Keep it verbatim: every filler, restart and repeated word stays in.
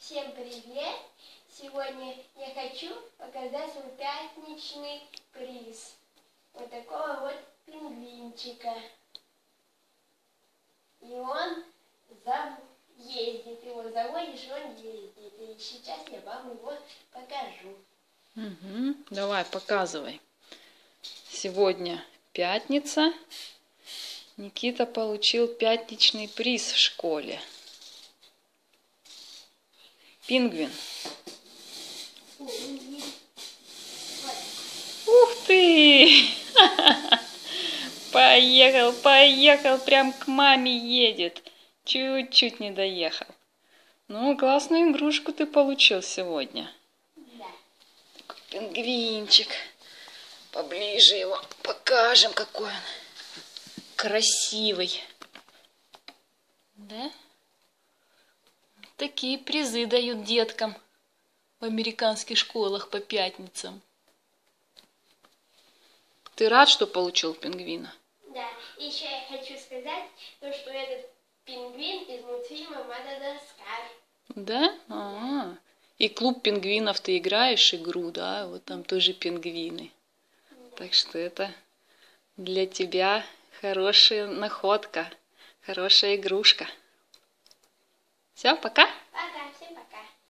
Всем привет! Сегодня я хочу показать свой пятничный приз. Вот такого вот пингвинчика. И он ездит. Его заводишь, и он ездит. И сейчас я вам его покажу. Угу. Давай, показывай. Сегодня пятница. Никита получил пятничный приз в школе. Пингвин. Ух ты! Поехал, поехал, прям к маме едет. Чуть-чуть не доехал. Ну, классную игрушку ты получил сегодня. Да. Такой пингвинчик. Поближе его покажем, какой он красивый. Да? Такие призы дают деткам в американских школах по пятницам. Ты рад, что получил пингвина? Да. И еще я хочу сказать, то, что этот пингвин из мультфильма «Мадагаскар». Да? А-а-а. И клуб пингвинов ты играешь игру, да? Вот там тоже пингвины. Да. Так что это для тебя хорошая находка, хорошая игрушка. Все, пока. Пока.